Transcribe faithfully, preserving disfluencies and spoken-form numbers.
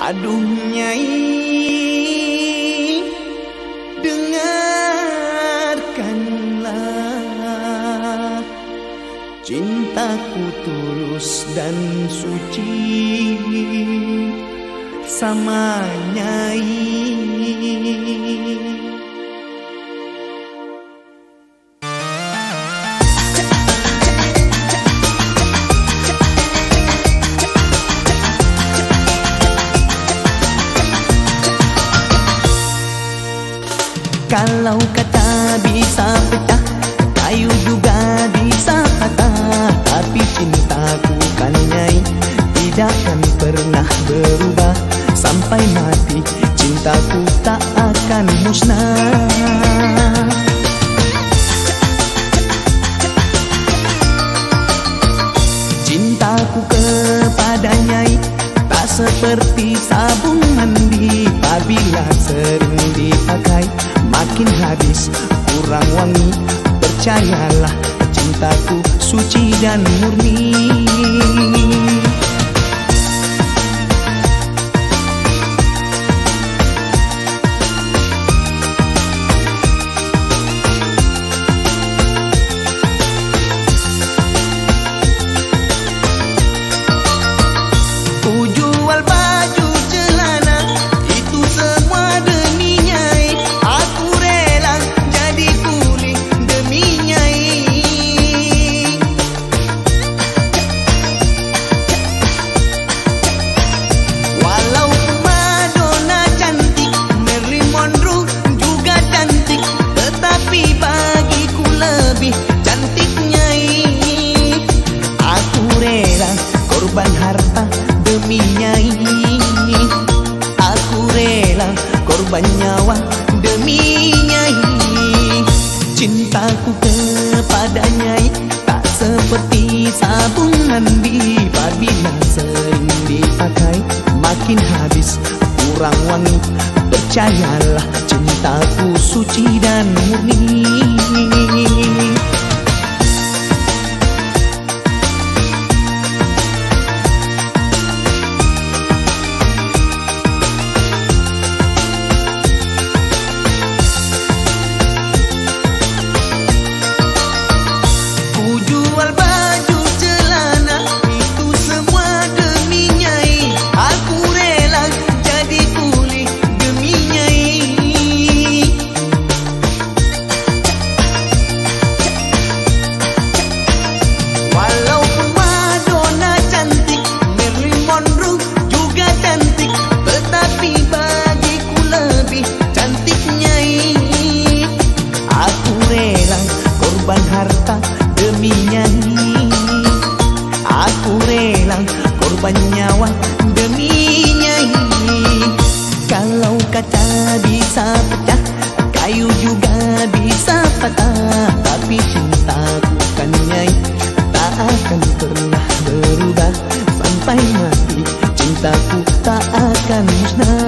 Aduh Nyai, dengarkanlah, cintaku tulus dan suci sama Nyai. Kalau kaca bisa pecah, kayu juga bisa patah, tapi cintaku kan Nyai tidak akan pernah berubah. Sampai mati cintaku tak akan musnah. Cintaku kepada Nyai tak seperti sabun mandi, apabila sering dipakai makin habis kurang wangi. Percayalah cintaku suci dan murni. Korban harta demi Nyai, aku rela korban nyawa demi Nyai. Cintaku kepada Nyai tak seperti sabun mandi, apabila sering dipakai makin habis kurang wangi. Percayalah cintaku suci dan murni. Korban harta demi Nyai, aku rela korban nyawa demi Nyai. Kalau kaca bisa pecah, kayu juga bisa patah, tapi cintaku kan Nyai tak akan pernah berubah. Sampai mati cintaku tak akan musnah.